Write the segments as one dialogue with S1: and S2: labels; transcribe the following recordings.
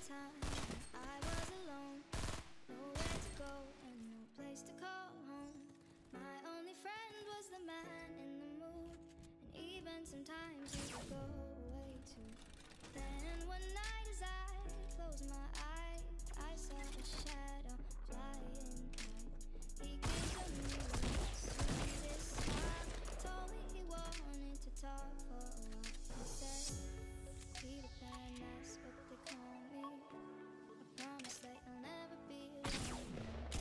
S1: time I was alone, nowhere to go and no place to call home. My only friend was the man in the mood, and even sometimes he would go away too. Then one night as I closed my eyes, I saw a shadow flying high. He came to me with the sweetest smile, told me he wanted to talk for a while. He said, Peter Pan, that's what they call me. I promise that you'll never be alone.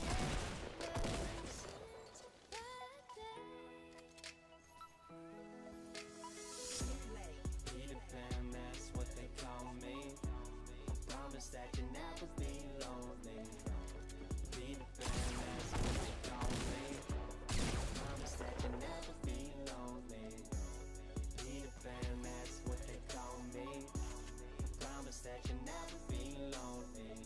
S2: Peter Pan, that's what they call me. I promise that you'll never be lonely. Peter Pan, that's what they call me. I promise that you'll never be lonely. Peter Pan, that's what they call me. I promise that you'll never be lonely.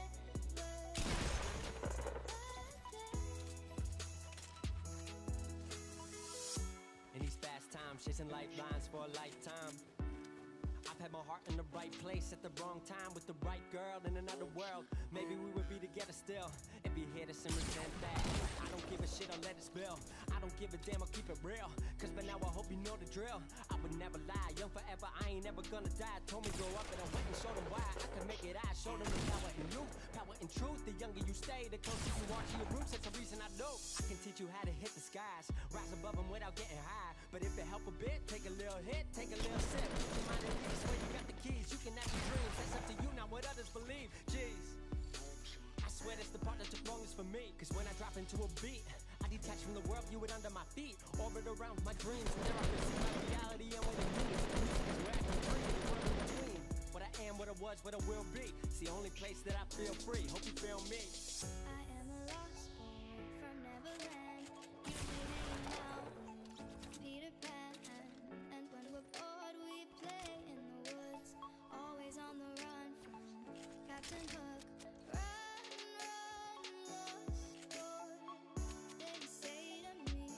S2: In these fast times, chasing lifelines for a lifetime. I've had my heart in the right place at the wrong time with the right girl in another world. Maybe we would be together still if you hit us and resent that. I don't give a shit, I'll let it spill. I don't give a damn, I'll keep it real. Cause by now I hope you know the drill. I would never lie, young forever, I ain't ever gonna die. Told me grow up and I went and showed them why I can make it. I showed them the power in you, power in truth. The younger you stay, the closer you are to your roots. That's the reason I do. I can teach you how to hit the skies, rise above them without getting high. But if it help a bit, take a little hit, take a little sip. Keep your mind at ease, where you got the keys, you can have your dreams. That's up to you, not what others believe. Jeez, I swear that's the part that took longest for me. Cause when I drop into a beat, I detach from the world, view it under my feet. Orbit around my dreams, and there I can see my reality and what it means. Music is where I can breathe, the world in between. What I am, what I was, what I will be. It's the only place that I feel free, hope you feel me.
S1: I am a lost boy from Neverland, usually hanging out with Peter Pan. And when we're bored we play in the woods, always on the run from Captain Hook. Run, run, lost boy, they say to me,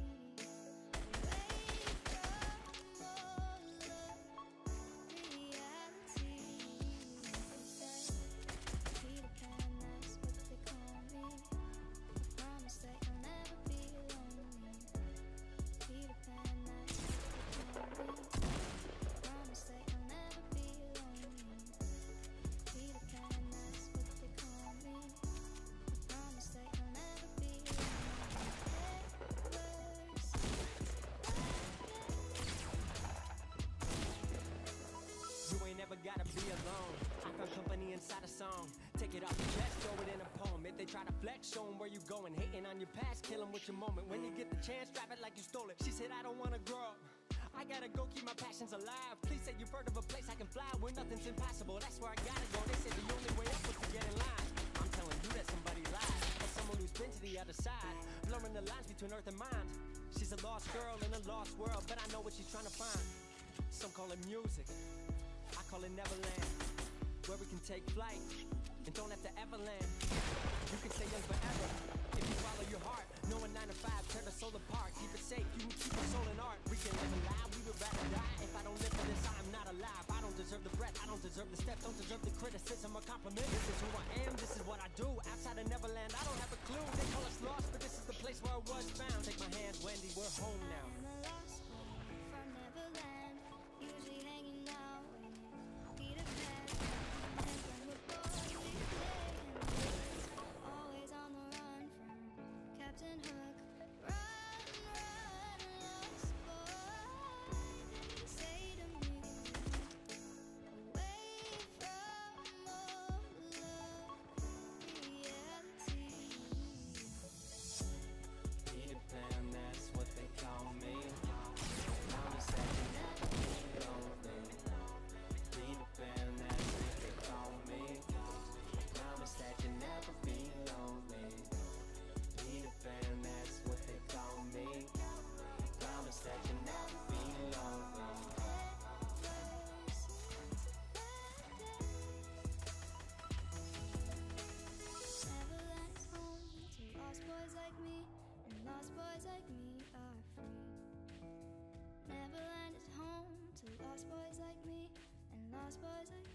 S1: away from all of reality. They say, Peter Pan, that's what they call me. I promise that you'll never be lonely. Peter Pan, that's what they call me. I promise that you'll never be lonely. Peter Pan, that's what they call me. I promise that you'll never be lonely.
S2: You ain't never gotta be alone. I found company inside a song. Take it off your chest, throw it in a poem. If they try to flex, show them where you going. Hating on your past, kill them with your moment. When you get the chance, drop it like you stole it. She said, I don't wanna grow up, I gotta go keep my passions alive. Please say you've heard of a place I can fly where nothing's impossible. That's where I gotta go. They said the only way up was to get in line. I'm telling you that somebody lied, or someone who's been to the other side, blurring the lines between earth and mind. She's a lost girl in a lost world, but I know what she's trying to find. Some call it music, I call it Neverland, where we can take flight and don't have to ever land. You can stay young forever if you follow your heart. No 9 to 5, tear the soul apart. Keep it safe, you can keep your soul in art. We can live alive, we would rather die. If I don't live for this, I'm not alive. I don't deserve the breath, I don't deserve the steps, don't deserve the criticism or compliment. This is who I am, this is what I do. Outside of Neverland, I don't have a clue. They call us lost, but this is the place where I was found. Take my hand, Wendy, we're home now.
S1: I'm a lost boy from Neverland, usually hanging out with Peter Pan. And when we're bored we play in the woods, always on the run from Captain Hook. Run, run, lost boy, they say to me, away from all of reality.
S2: Peter Pan, that's what they call me. Promise that you'll never be lonely. Peter Pan, that's what they call me. Promise that you'll never be lonely. Peter Pan, that's what they call me. Promise that you'll never be lonely.
S1: Neverland's home to lost boys like me, and lost boys like me are free. Neverland is home to lost boys like me, and lost boys like